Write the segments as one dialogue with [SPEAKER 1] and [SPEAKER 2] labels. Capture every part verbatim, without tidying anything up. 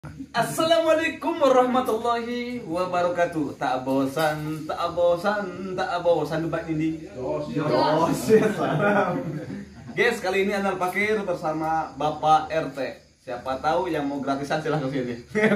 [SPEAKER 1] Assalamualaikum warahmatullahi wabarakatuh. Tak bosan, tak bosan, tak bosan debat ini. Dos, Guys, kali ini Anal Pakir bersama Bapak R T. Siapa tahu yang mau gratisan silahkan sini.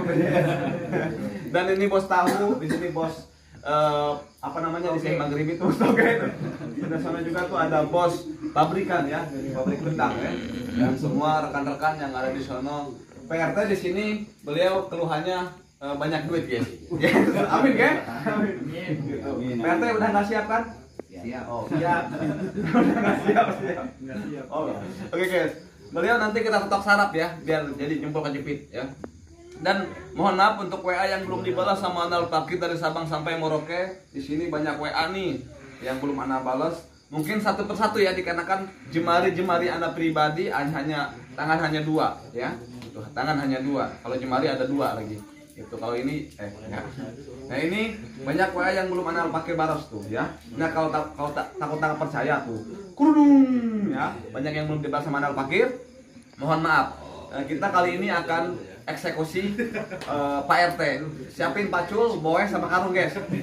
[SPEAKER 1] Dan ini bos tahu, di sini bos uh, apa namanya di sini Maghrib itu, oke. Di sana juga tuh ada bos pabrikan ya, dari pabrik bentang ya. Dan semua rekan-rekan yang ada di sana. P R T di sini beliau keluhannya uh, banyak duit guys. Amin kan? Amin. P R T udah nggak siap kan? Siap. Oh siap. Udah nggak siap siap. Oh oke okay, guys. Beliau nanti kita ketok sarap ya, biar jadi jempol kejepit ya. Dan mohon maaf untuk W A yang belum dibalas sama Anal Pakir dari Sabang sampai Merauke. Di sini banyak W A nih yang belum Anal balas. Mungkin satu persatu ya, dikarenakan jemari-jemari Anda pribadi hanya tangan hanya dua ya. Tuh, tangan hanya dua. Kalau jemari ada dua lagi. Itu kalau ini eh ya. Nah ini banyak W A yang belum Anal pakai baras tuh ya. Nah kalau tak kalau tak takut tak percaya tuh, kurung ya. Banyak yang belum dibalas sama Anal Pakir. Mohon maaf. Nah, kita kali ini akan eksekusi uh, Pak R T. Siapin pacul, boy sama karung guys. Oke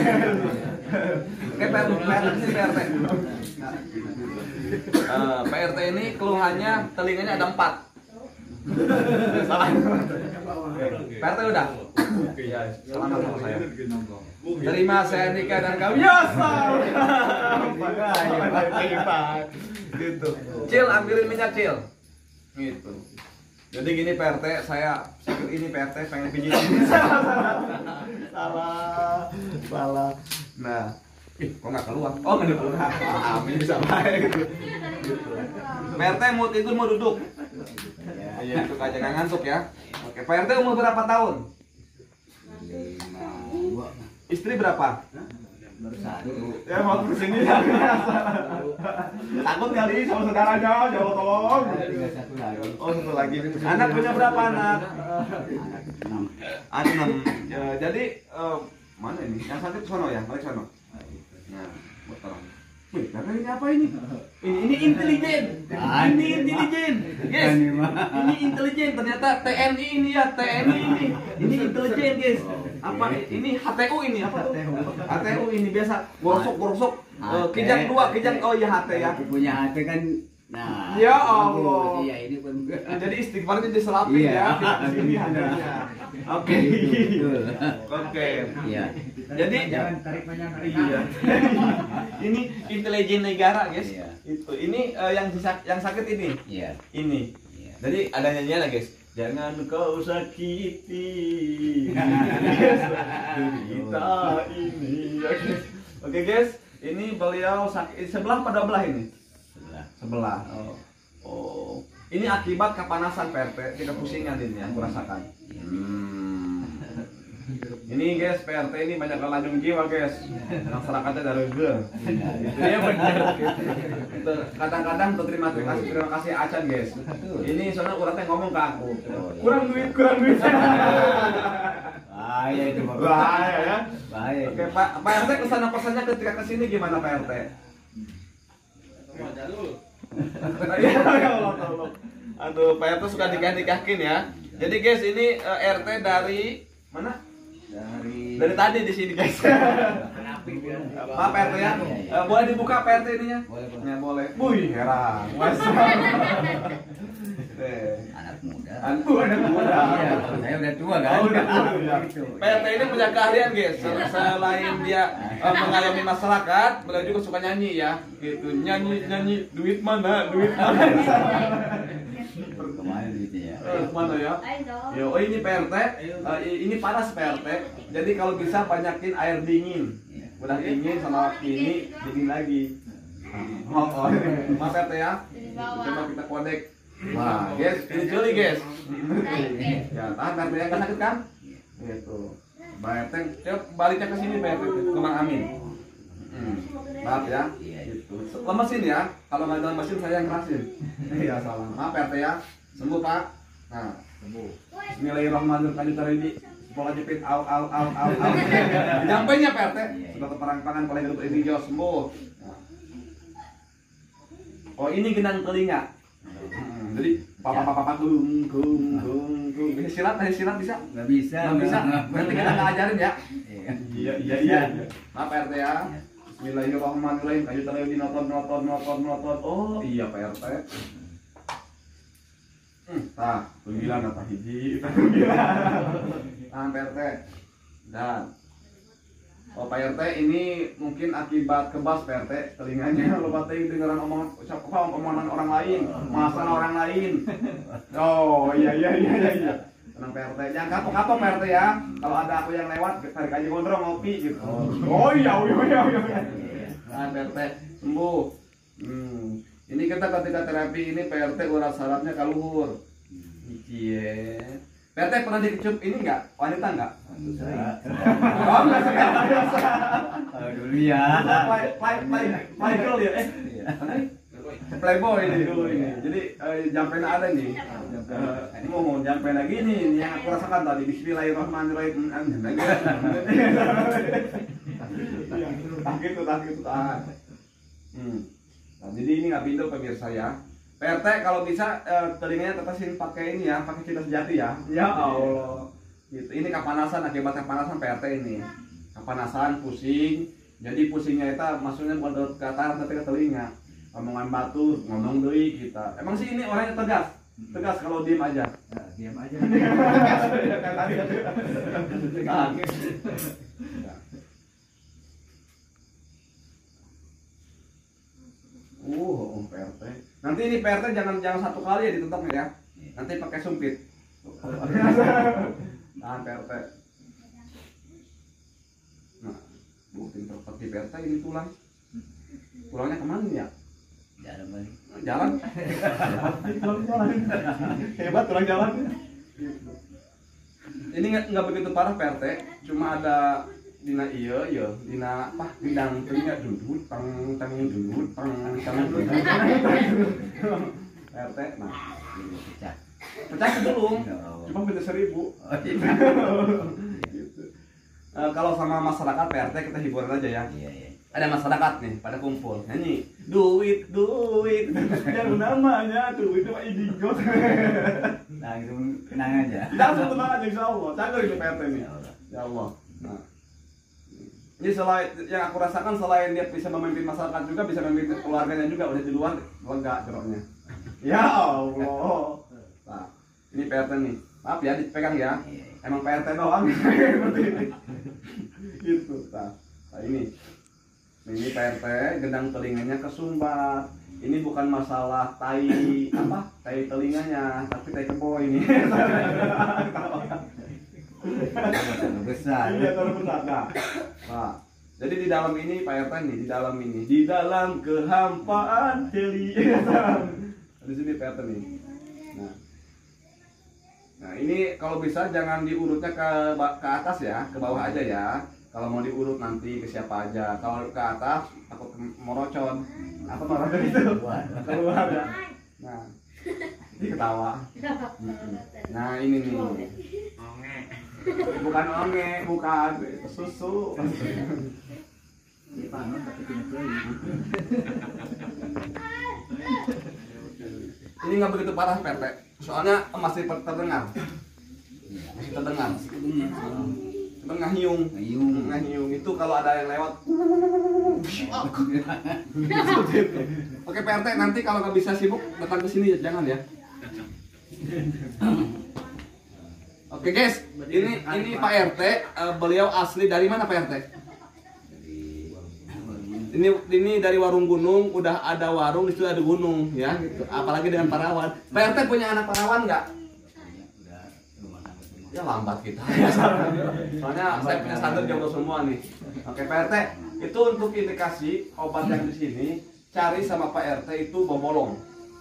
[SPEAKER 1] Pak R T, Pak R T. Uh, Pak R T ini keluhannya telinganya ada empat. Salah. P R T udah. Ya, selamat sama saya. Terima saya nikah dan kawin. Ya, gitu. Cil, ambilin minyak Cil. Gitu. Jadi gini P R T, saya sakit ini P R T pengen pijit. Salah. Salah. Nah, ih, kok nggak keluar? Oh, nggak keluar. Amin bisa baik gitu. P R T mau tidur mau duduk? Iya, itu aja nggak ngantuk ya. Oke, P R T umur berapa tahun? Istri berapa?
[SPEAKER 2] Satu.
[SPEAKER 1] Ya mau kesini ya. Takut kali sama saudaranya, jawab tolong.
[SPEAKER 2] Tinggal satu lagi.
[SPEAKER 1] Oh satu lagi. Anak punya berapa anak?
[SPEAKER 2] Enam.
[SPEAKER 1] Enam. Ya, jadi uh, mana ini? Yang sakit sono ya, balik sono. Nah, buat terang. Wih, karena ini apa ini? Ini ini intelijen. Ini intelijen. Guys, ini intelijen. Ternyata T N I ini ya, T N I ini. Ini intelijen, guys. Apa ini H T U ini apa tuh? H T U ini biasa gorosok gorosok. Uh, kijang dua, kijang oh ya H T ya.
[SPEAKER 2] Punya H T kan. Nah.
[SPEAKER 1] Ya Allah.
[SPEAKER 2] Iya, ini pun.
[SPEAKER 1] Jadi istighfarnya diselapin ya. Di sini adanya. Oke. Oke.
[SPEAKER 2] Iya.
[SPEAKER 1] Jadi
[SPEAKER 2] Jangan tarik banyak.
[SPEAKER 1] iya. Ini intelijen negara, guys.
[SPEAKER 2] Iya.
[SPEAKER 1] Itu. Ini uh, yang disak yang sakit ini.
[SPEAKER 2] Iya.
[SPEAKER 1] Ini.
[SPEAKER 2] Iya.
[SPEAKER 1] Jadi ada nyanyian lah, guys. Jangan kau sakiti kita ini. Ya, guys. Oke, guys. Ini beliau sakit sebelah pada belah ini.
[SPEAKER 2] Sebelah.
[SPEAKER 1] Sebelah. Oh. Oh. Ini akibat kepanasan P R T, tidak pusingan ini yang kurasakan. Hmm. Ini guys, P R T ini banyak kelajung jiwa guys. Masyarakatnya dari ge. Itu ya benar. Gitu. Kadang-kadang berterima kasih, terima kasih Acan guys. Ini soalnya uratnya ngomong ke aku. Kurang duit, kurang duit.
[SPEAKER 2] Bahaya itu, Pak.
[SPEAKER 1] Bahaya ya.
[SPEAKER 2] Bahaya.
[SPEAKER 1] Oke, Pak, Pak R T kesan pesannya ketika kesini gimana Pak R T? Ya Allah tolong. Aduh, Pak R T suka nikah-nikahin ya. Jadi guys, ini uh, R T dari mana?
[SPEAKER 2] Dari
[SPEAKER 1] Dari tadi di sini guys. Pak R T ya. Uh, boleh dibuka P R T ininya?
[SPEAKER 2] Boleh, boleh.
[SPEAKER 1] Ya, boleh. Wih, heran.
[SPEAKER 2] anak muda.
[SPEAKER 1] Antu anak muda.
[SPEAKER 2] Iya, saya udah tua kan.
[SPEAKER 1] Oh, udah tua, ya.
[SPEAKER 2] Gitu.
[SPEAKER 1] P R T ini punya keahlian guys. Selain dia uh, mengayomi masyarakat, beliau juga suka nyanyi ya. Gitu. Nyanyi nyanyi duit mana? Duit mana?
[SPEAKER 2] Kemana duitnya ya?
[SPEAKER 1] Eh, mana ya? Yo, oh ini P R T. Uh, ini panas P R T. Jadi kalau bisa banyakin air dingin. Udah dingin sama ini dingin lagi. Oh, oh. Maaf P R T ya. Coba kita kodek. Wah, guys, ini joli guys. Ya, tahan P R T yang kan sakit kan? Gitu. P R T, coba baliknya ke sini P R T ke Mang Amin. Hmm. Maaf ya. Gitu. Lemesin ya. Kalau nggak ada mesin saya yang kerasin. Iya salah. Maaf P R T ya. Sembuh Pak. Nah, sembuh. Bismillahirrahmanirrahim. Pola jepit au au au au au. Nyampainya P R T. Sudah terperang-pangan pola hidup ini jauh sembuh. Nah. Oh ini genang telinga. Hmm. jadi papa papa papa gung gung gung gung. Bisa silat, bisa silat bisa?
[SPEAKER 2] Nggak bisa.
[SPEAKER 1] Nggak bisa. Nanti kita nggak ajarin ya.
[SPEAKER 2] Iya.
[SPEAKER 1] Iya iya iya. Maaf P R T ya. Bismillahirrahmanirrahim. Kayu terlalu dinotot notot notot notot. Oh iya P R T. Hmm, tah, penggilan apa hiji? Tahan P R T. Dan oh Pak R T ini mungkin akibat kebas Pak R T telinganya lo batin dengeran omongan siapa omongan orang lain, masalah orang lain. Oh iya iya iya iya. iya. Tenang Pak R T, jangan kapok-kapok Pak R T ya. Kalau ada aku yang lewat tarik aja gondrong ngopi gitu. Oh iya iya iya iya. Nah Pak R T sembuh. Hmm. Ini kita ketika terapi ini Pak R T urat sarafnya kaluhur. Iya. P R T pernah dikecup ini enggak? Wanita enggak? Oh, enggak
[SPEAKER 2] Oh, dulu ya.
[SPEAKER 1] Play play play play girl ya? Eh. Playboy ini dulu ini. Jadi eh, jampen ada nih. Eh, mau mau jampen lagi nih yang aku rasakan tadi. Bismillahirrahmanirrahim. Tak gitu, tak gitu, tak. Hmm. Nah, jadi ini nggak pintu pemirsa ya. P R T kalau bisa eh, telinganya tetesin pakai ini ya, pakai cinta sejati ya. Ya Allah. Gitu. Ini kepanasan, akibat kepanasan P R T ini. Kepanasan, pusing. Jadi pusingnya itu maksudnya bukan ke atas tapi ke telinga. Omongan batu, ngomong deui kita. Emang sih ini orangnya tegas. Tegas kalau diem aja.
[SPEAKER 2] Nah, diam aja.
[SPEAKER 1] Uh, P R T. Nanti ini P R T jangan jangan satu kali ya ditutupnya ya. Nanti pakai sumpit. Tahan P R T. Nah, bukti seperti P R T ini tulang. Tulangnya kemana ya?
[SPEAKER 2] Jalan balik.
[SPEAKER 1] Jalan. Tulang jalan. Hebat tulang jalan. Ini nggak nggak begitu parah P R T, cuma ada dina iya iya dina apa bidang telinga dudut pang tang dudut pang tang dudut P R T nah
[SPEAKER 2] Ini pecah.
[SPEAKER 1] pecah belum
[SPEAKER 2] Oh.
[SPEAKER 1] cuma beda seribu
[SPEAKER 2] Oh, iya.
[SPEAKER 1] gitu. Eh, kalau sama masyarakat P R T kita hiburan aja ya.
[SPEAKER 2] Iya, iya.
[SPEAKER 1] Ada masyarakat nih pada kumpul nyanyi duit duit yang namanya duit itu mah indigo.
[SPEAKER 2] Nah, itu tenang aja.
[SPEAKER 1] Langsung tenang aja insya Allah cager ini P R T nih
[SPEAKER 2] Ya Allah.
[SPEAKER 1] ya Allah. Nah ini selain yang aku rasakan selain dia bisa memimpin masyarakat juga bisa memimpin keluarganya juga udah di luar lega jeroknya. Ya Allah. Nah, ini P R T nih. Maaf ya dipegang ya.
[SPEAKER 2] Iya, iya.
[SPEAKER 1] Emang P R T doang seperti ini. Gitu. Nah, nah ini. Ini P R T gendang telinganya kesumbat. Ini bukan masalah tai apa? Tai telinganya, tapi tai kebo ini.
[SPEAKER 2] Terlalu besar.
[SPEAKER 1] Iya, terlalu besar. Nah, nah, jadi di dalam ini Pak R T nih, di dalam ini, di dalam kehampaan heli. Di sini Pak R T nih. Nah, nah ini kalau bisa jangan diurutnya ke ke atas ya, ke bawah aja ya. Kalau mau diurut nanti ke siapa aja. Kalau ke atas takut morocon. Apa morocon itu? Keluar ya. Nah, ini ketawa. Nah ini nih. Bukan onge, bukan susu.
[SPEAKER 2] Ini panas tapi punya kulit.
[SPEAKER 1] Ini nggak begitu parah P R T. Soalnya masih terdengar. Masih terdengar. Cuma ngahiung.
[SPEAKER 2] Ngahiung.
[SPEAKER 1] Ngahiung itu kalau ada yang lewat. Oke P R T nanti kalau nggak bisa sibuk datang ke sini jangan ya. Oke guys, ini ini Pak R T, uh, beliau asli dari mana Pak R T? Ini ini dari Warung Gunung, udah ada warung di situ ada gunung ya, gitu. Apalagi dengan parawan. Pak R T punya anak parawan nggak? Ya lambat kita. Soalnya saya punya standar jomblo semua nih. Oke Pak R T, itu untuk indikasi obat yang di sini cari sama Pak R T itu bobolong.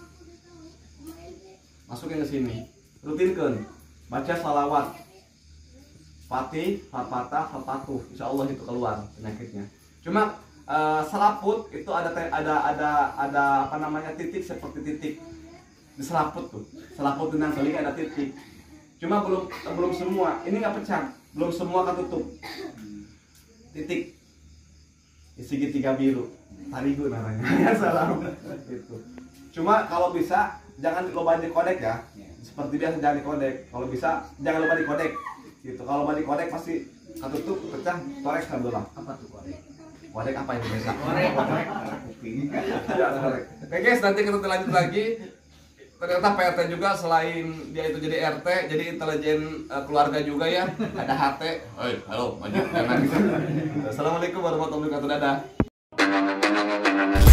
[SPEAKER 1] Masukin ke sini, rutinkan. Baca salawat Fatih, Fatah, Fatatuh, insya Allah itu keluar penyakitnya. Cuma uh, selaput itu ada ada ada ada apa namanya titik seperti titik di selaput tuh. Selaput dengan telinga ada titik. Cuma belum belum semua. Ini nggak pecah, belum semua ketutup. Titik di segitiga biru, tarigu namanya. Ya salam. Itu. Cuma kalau bisa jangan lupa dikodek ya. Seperti biasa jangan dikodek. Kalau bisa jangan lupa dikodek. Gitu. Kalau lupa dikodek pasti ketutup, pecah, korek kan dulu.
[SPEAKER 2] Apa tuh korek?
[SPEAKER 1] Kodek apa itu biasa?
[SPEAKER 2] Korek, korek. Kuping.
[SPEAKER 1] Ya, korek. Oke guys, nanti kita lanjut lagi. Ternyata P R T juga selain dia itu jadi R T, jadi intelijen uh, keluarga juga ya. Ada H T. Oi, halo, maju. Assalamualaikum warahmatullahi wabarakatuh. Dadah.